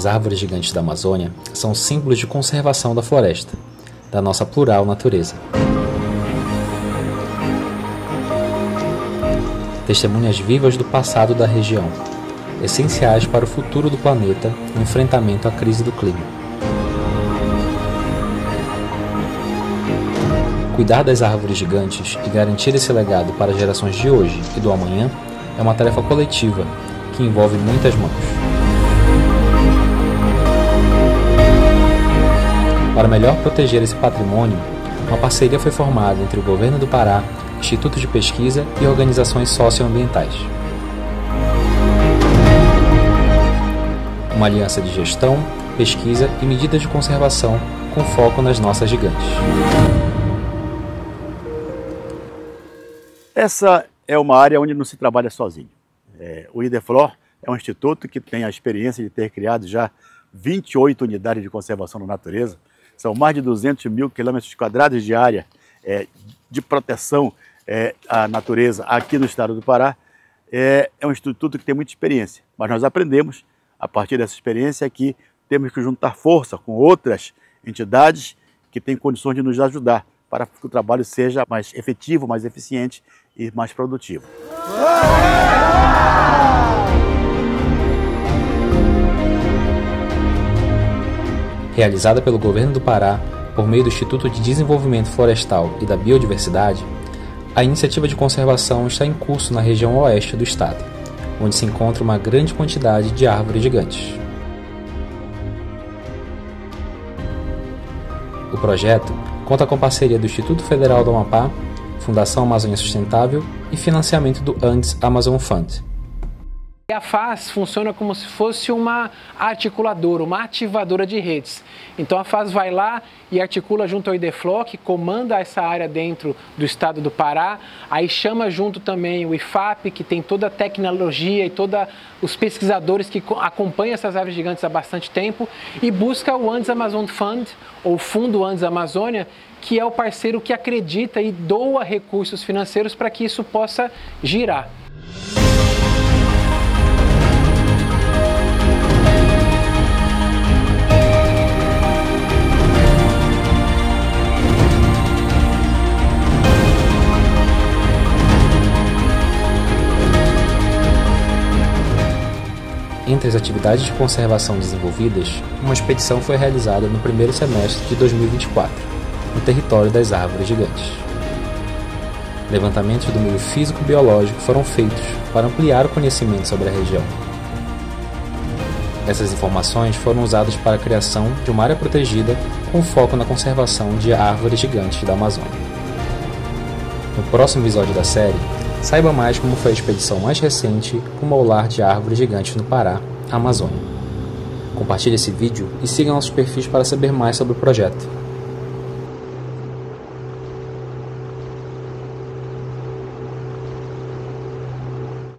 As árvores gigantes da Amazônia são símbolos de conservação da floresta, da nossa plural natureza. Testemunhas vivas do passado da região, essenciais para o futuro do planeta no enfrentamento à crise do clima. Cuidar das árvores gigantes e garantir esse legado para as gerações de hoje e do amanhã é uma tarefa coletiva que envolve muitas mãos. Para melhor proteger esse patrimônio, uma parceria foi formada entre o Governo do Pará, institutos de pesquisa e organizações socioambientais. Uma aliança de gestão, pesquisa e medidas de conservação com foco nas nossas gigantes. Essa é uma área onde não se trabalha sozinho. O IDEFLOR é um instituto que tem a experiência de ter criado já 28 unidades de conservação da natureza. São mais de 200 mil quilômetros quadrados de área de proteção à natureza aqui no estado do Pará. É um instituto que tem muita experiência, mas nós aprendemos, a partir dessa experiência, que temos que juntar força com outras entidades que têm condições de nos ajudar para que o trabalho seja mais efetivo, mais eficiente e mais produtivo. Realizada pelo Governo do Pará, por meio do Instituto de Desenvolvimento Florestal e da Biodiversidade, a iniciativa de conservação está em curso na região oeste do estado, onde se encontra uma grande quantidade de árvores gigantes. O projeto conta com parceria do Instituto Federal do Amapá, Fundação Amazônia Sustentável e financiamento do Andes Amazon Fund. A FAS funciona como se fosse uma articuladora, uma ativadora de redes. Então a FAS vai lá e articula junto ao IDEFLOR, que comanda essa área dentro do estado do Pará, aí chama junto também o IFAP, que tem toda a tecnologia e todos os pesquisadores que acompanham essas árvores gigantes há bastante tempo, e busca o Andes Amazon Fund, ou Fundo Andes Amazônia, que é o parceiro que acredita e doa recursos financeiros para que isso possa girar. Entre as atividades de conservação desenvolvidas, uma expedição foi realizada no primeiro semestre de 2024, no território das árvores gigantes. Levantamentos do meio físico-biológico foram feitos para ampliar o conhecimento sobre a região. Essas informações foram usadas para a criação de uma área protegida com foco na conservação de árvores gigantes da Amazônia. No próximo episódio da série, saiba mais como foi a expedição mais recente rumo ao lar de árvores gigantes no Pará, Amazônia. Compartilhe esse vídeo e siga nossos perfis para saber mais sobre o projeto.